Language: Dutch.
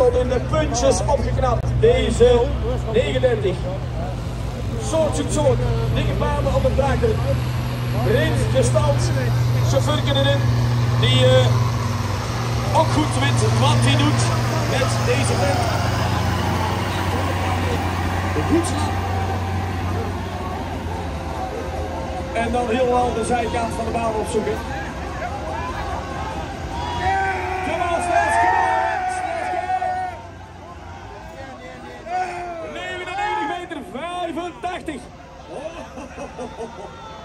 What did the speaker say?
worden de puntjes opgeknapt. Deze 39. Soort. Dikke banen op het braken. Breed gestald. Chauffeur erin. Die ook goed weet wat hij doet met deze vent. Goed. En dan helemaal de zijkant van de baan opzoeken. Kom on, Sles, kom on! 99 meter, 85.